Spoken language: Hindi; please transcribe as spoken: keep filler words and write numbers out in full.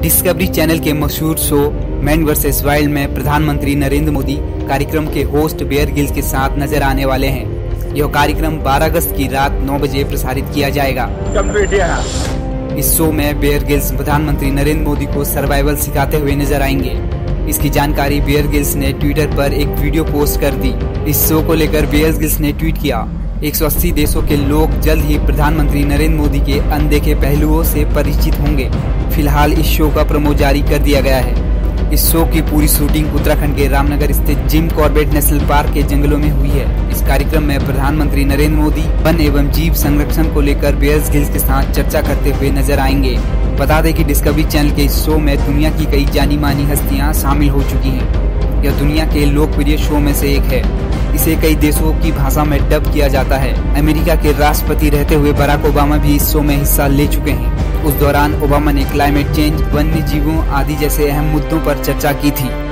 डिस्कवरी चैनल के मशहूर शो मैन वर्सेस वाइल्ड में प्रधानमंत्री नरेंद्र मोदी कार्यक्रम के होस्ट बेयर गिल्स के साथ नजर आने वाले हैं। यह कार्यक्रम बारह अगस्त की रात नौ बजे प्रसारित किया जाएगा। इस शो में बेयर गिल्स प्रधानमंत्री नरेंद्र मोदी को सर्वाइवल सिखाते हुए नजर आएंगे। इसकी जानकारी बेयर गिल्स ने ट्विटर पर एक वीडियो पोस्ट कर दी। इस शो को लेकर बेयर गिल्स ने ट्वीट किया, एक सौ अस्सी देशों के लोग जल्द ही प्रधानमंत्री नरेंद्र मोदी के अनदेखे पहलुओं से परिचित होंगे। फिलहाल इस शो का प्रोमो जारी कर दिया गया है। इस शो की पूरी शूटिंग उत्तराखंड के रामनगर स्थित जिम कॉर्बेट नेशनल पार्क के जंगलों में हुई है। इस कार्यक्रम में प्रधानमंत्री नरेंद्र मोदी वन एवं जीव संरक्षण को लेकर बेयर गिल्स के साथ चर्चा करते हुए नजर आएंगे। बता दें कि डिस्कवरी चैनल के इस शो में दुनिया की कई जानी मानी हस्तियां शामिल हो चुकी हैं। यह दुनिया के लोकप्रिय शो में से एक है। इसे कई देशों की भाषा में डब किया जाता है। अमेरिका के राष्ट्रपति रहते हुए बराक ओबामा भी इस शो में हिस्सा ले चुके हैं। उस दौरान ओबामा ने क्लाइमेट चेंज, वन्य जीवों आदि जैसे अहम मुद्दों पर चर्चा की थी।